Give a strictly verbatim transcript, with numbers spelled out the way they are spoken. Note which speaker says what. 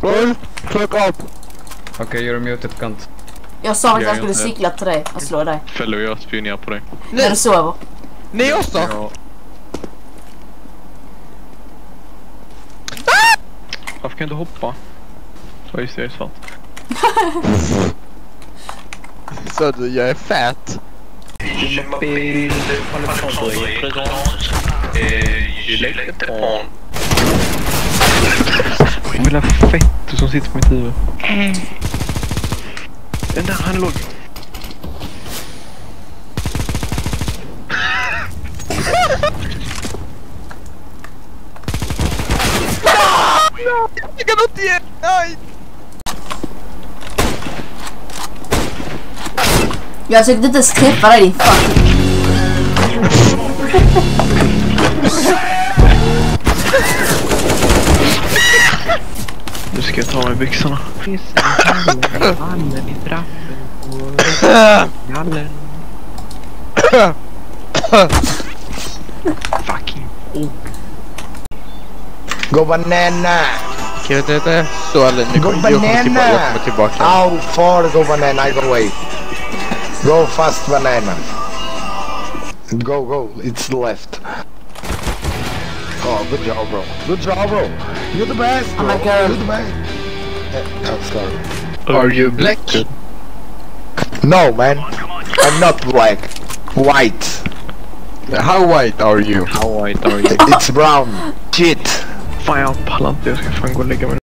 Speaker 1: Bull, fuck up!
Speaker 2: Okej, okay, you're muted, kant.
Speaker 3: Jag sa att
Speaker 2: Jag
Speaker 3: jag skulle
Speaker 2: inte.
Speaker 3: cykla till dig och slå dig.
Speaker 4: Fäller och jag spionerar på dig.
Speaker 3: När du sover.
Speaker 1: Ni också?
Speaker 4: Ja. Varför kan du hoppa? Så just det, jag är svart.
Speaker 1: Så du, jag är fat.
Speaker 4: Je m'appelle Alexandre et présente et je lägger inte på. Jag vill ha fett som sitter på mitt huvud. Den där, han låg.
Speaker 1: Jag kan inte ge! Nej!
Speaker 3: Jag försökte inte ens träffa dig, din fucking...
Speaker 4: Nu ska jag ta mig byxorna. Handen i trappen och gallen. Fucking oh.
Speaker 5: Go banana!
Speaker 1: Kan jag inte så eller nu
Speaker 5: Go
Speaker 1: kommer jag kommer tillbaka, jag kommer tillbaka.
Speaker 5: How far go banana? I go away. Go fast banana. Go, go. It's left. Oh, good job, bro. Good job, bro. You're the best, bro.
Speaker 3: Oh my God.
Speaker 5: You're the best. Eh, I'm sorry.
Speaker 4: Are you black?
Speaker 5: No, man. I'm not black. White.
Speaker 1: How white are you?
Speaker 4: How white are you?
Speaker 5: It's brown. Shit.
Speaker 4: Fan, jag pallar inte. Jag ska fan gå och lägga mig.